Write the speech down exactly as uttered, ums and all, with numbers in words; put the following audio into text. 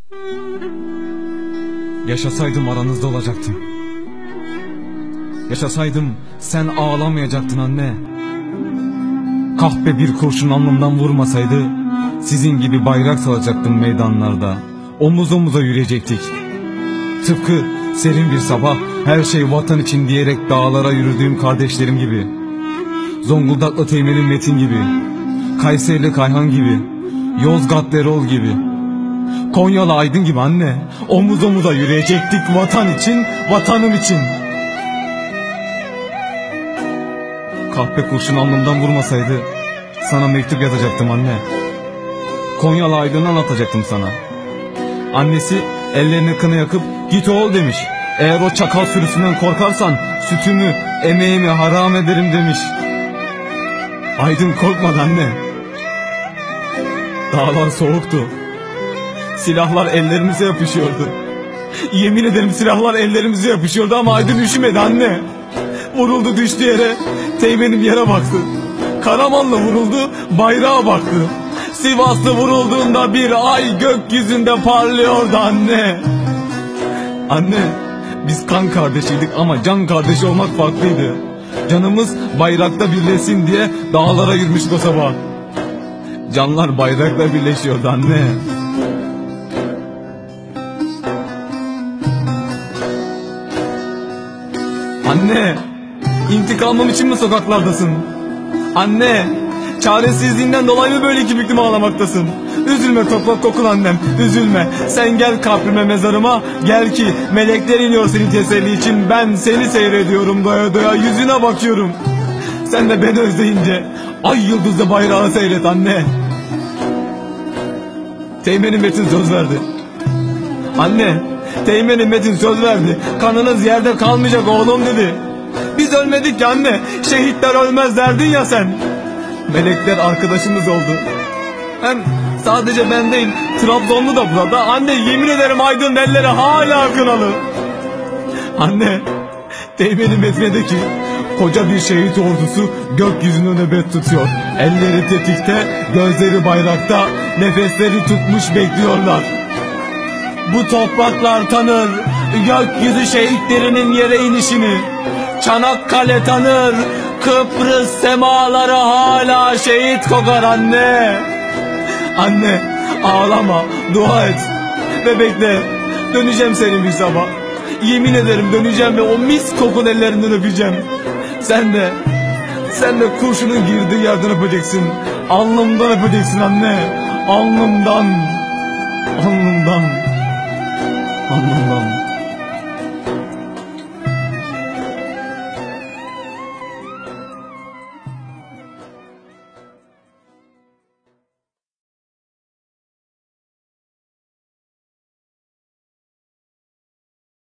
Yaşasaydım aranızda olacaktım. Yaşasaydım sen ağlamayacaktın anne. Kahpe bir kurşun alnımdan vurmasaydı sizin gibi bayrak salacaktım meydanlarda. Omuz omuza yürüyecektik. Tıpkı serin bir sabah her şey vatan için diyerek dağlara yürüdüğüm kardeşlerim gibi. Zonguldaklı Teğmen'in Metin gibi, Kayserili Kayhan gibi, Yozgatlı Erol gibi, Konyalı Aydın gibi anne. Omuz omuza yürüyecektik vatan için, vatanım için. Kahpe kurşun alnımdan vurmasaydı sana mektup yazacaktım anne. Konyalı Aydın'ı anlatacaktım sana. Annesi ellerine kına yakıp git oğul demiş. Eğer o çakal sürüsünden korkarsan sütümü, emeğimi haram ederim demiş. Aydın korkmadı anne. Dağlar soğuktu. Silahlar ellerimize yapışıyordu. Yemin ederim silahlar ellerimize yapışıyordu ama Aydın üşümedi anne. Vuruldu düştü yere, Teğmen'im yere baktı. Karamanlı vuruldu, bayrağa baktı. Sivaslı vurulduğunda bir ay gökyüzünde parlıyordu anne. Anne, biz kan kardeşiydik ama can kardeşi olmak farklıydı. Canımız bayrakta birleşsin diye dağlara yürümüştük o sabah. Canlar bayrakla birleşiyordu anne. Anne, intikamım için mi sokaklardasın? Anne, çaresizliğinden dolayı mı böyle iki büklüm ağlamaktasın? Üzülme toprak kokun annem, üzülme. Sen gel kabrime, mezarıma, gel ki melekler iniyor senin teselli için. Ben seni seyrediyorum, doya doya yüzüne bakıyorum. Sen de beni özleyince ay yıldızlı bayrağı seyret anne. Teğmen'in Metin söz verdi. Anne, Teğmen'in Metin söz verdi. Kanınız yerde kalmayacak oğlum dedi. Biz ölmedik ya anne, şehitler ölmez derdin ya sen. Melekler arkadaşımız oldu. Hem sadece ben değil, Trabzonlu da burada. Anne, yemin ederim Aydın'ın elleri hala kınalı. Anne, Teğmen'in Metin'deki koca bir şehit ordusu gökyüzünü nöbet tutuyor. Elleri tetikte, gözleri bayrakta, nefesleri tutmuş bekliyorlar. Bu topraklar tanır gökyüzü şehitlerinin yere inişini. Çanakkale tanır Kıbrıs semaları hala şehit kokar anne. Anne, ağlama, dua et ve bekle. Döneceğim senin bir sabah. Yemin ederim döneceğim ve o mis kokun ellerinden öpeceğim. Sen de, sen de kurşunun girdiği yerden öpeceksin. Alnımdan öpeceksin anne. Alnımdan, alnımdan, alnımdan.